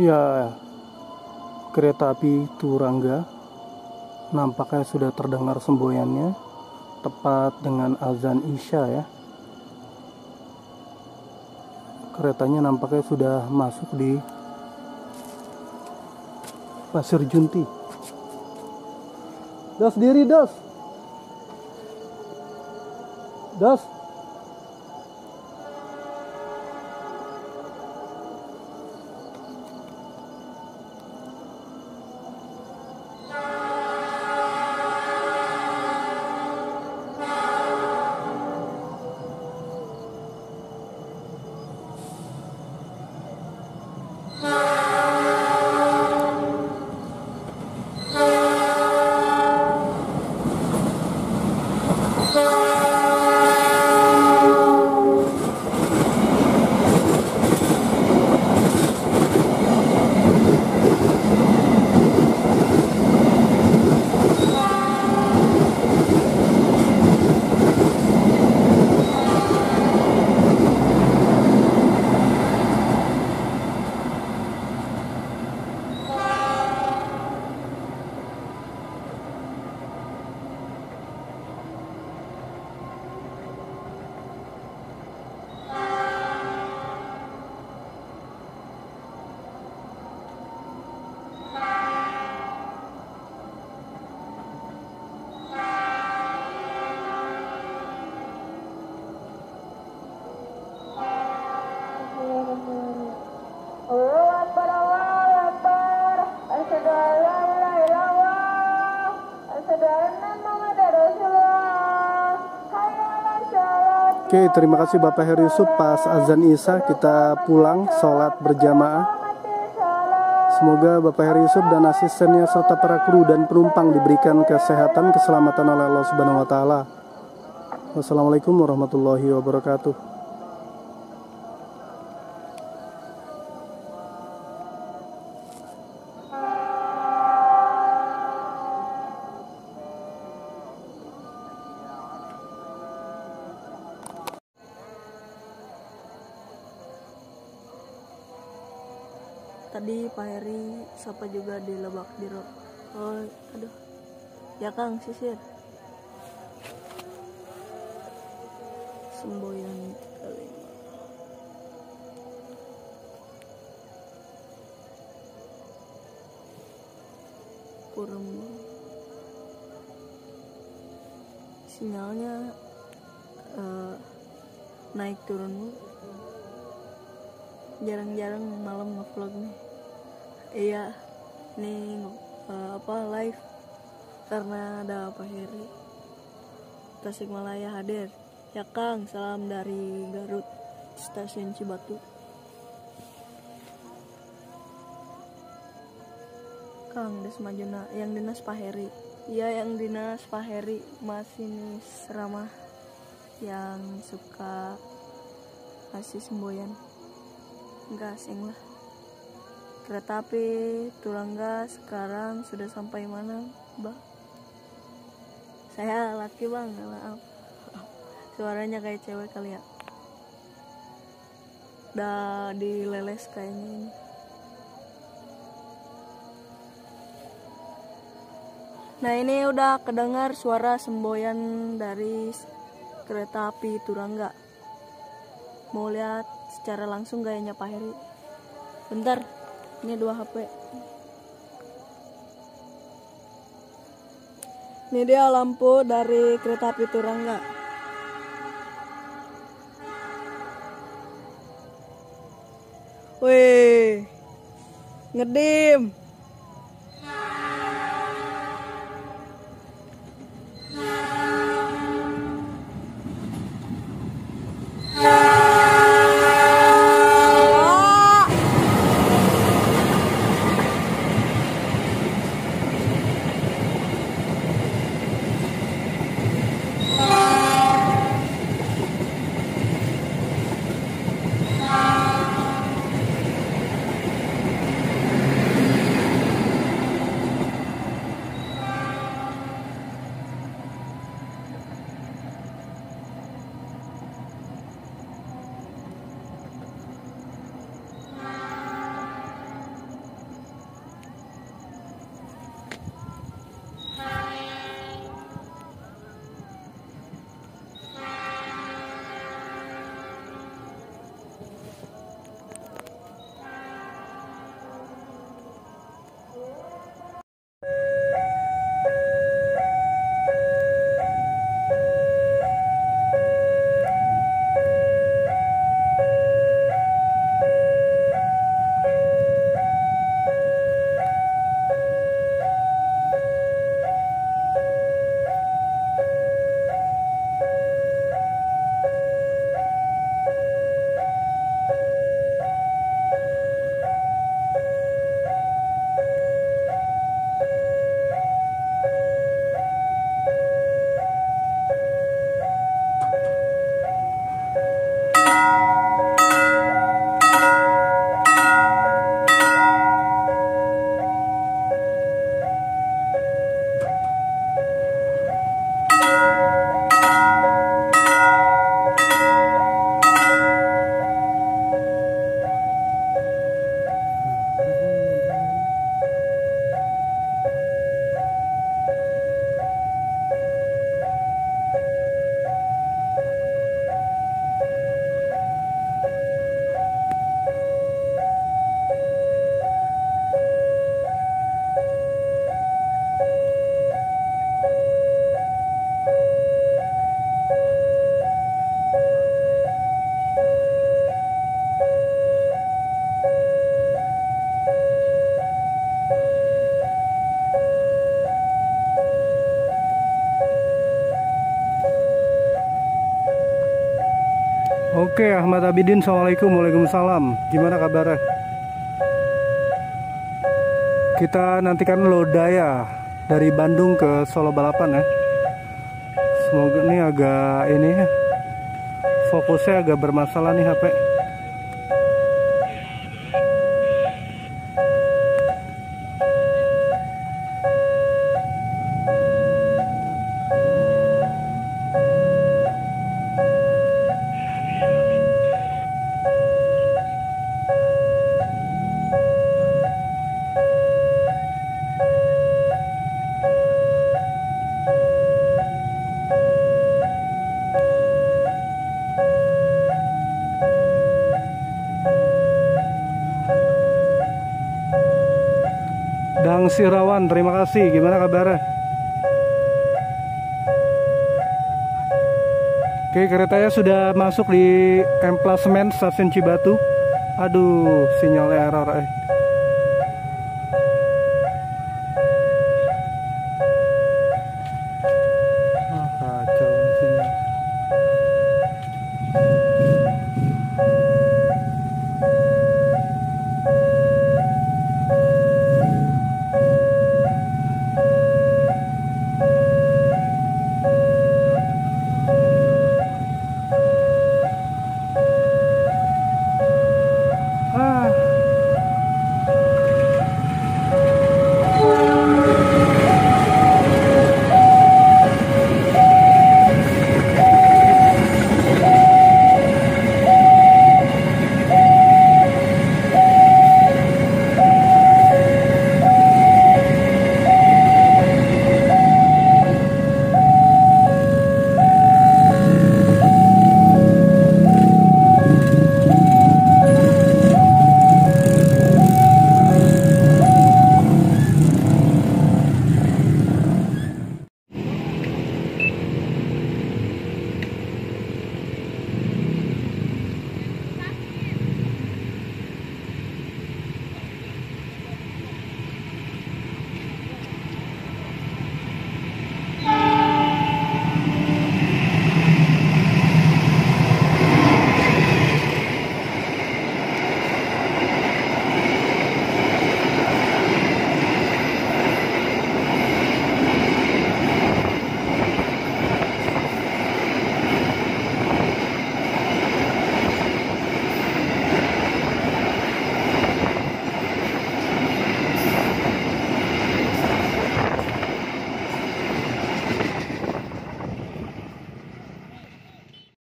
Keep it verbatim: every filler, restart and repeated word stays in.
Ya, kereta api Turangga nampaknya sudah terdengar semboyannya tepat dengan azan Isya ya. Keretanya nampaknya sudah masuk di Pasir Junti. Das diri, Das. Das. Oke, terima kasih Bapak Heri Yusuf. Pas azan Isya kita pulang sholat berjamaah. Semoga Bapak Heri Yusuf dan asistennya serta para kru dan penumpang diberikan kesehatan, keselamatan oleh Allah Subhanahu wa taala. Wassalamualaikum warahmatullahi wabarakatuh. Tadi Pak Heri sapa juga di Lebak Biro. Oh, aduh. Ya Kang, sisir. Semboyan kelima. Purmu. Sinyalnya uh, naik turun. Jarang-jarang malam nge-vlog nih. Iya, nih uh, apa live karena ada Pak Heri. Tasikmalaya hadir. Ya Kang, salam dari Garut, Stasiun Cibatu. Kang Des Majuna, yang dinas Pak Heri. Iya, yang dinas Pak Heri, masinis ramah yang suka kasih semboyan. Enggak asing lah. Kereta api Turangga sekarang sudah sampai mana, Mbak? Saya laki bang, maaf. Suaranya kayak cewek kali ya. Udah dileles kayaknya ini. Nah ini udah kedengar suara semboyan dari kereta api Turangga. Mau lihat secara langsung gayanya Pak Heri. Bentar, ini dua H P. Ini dia lampu dari kereta api Turangga. Wih, ngedim. Oke, Ahmad Abidin, assalamualaikum. Waalaikumsalam. Gimana kabarnya? Kita nantikan Lodaya dari Bandung ke Solo balapan ya. Semoga ini agak ini fokusnya agak bermasalah nih H P. Dang Sirawan, terima kasih. Gimana kabarnya? Oke, keretanya sudah masuk di emplasement stasiun Cibatu. Aduh, sinyal error eh.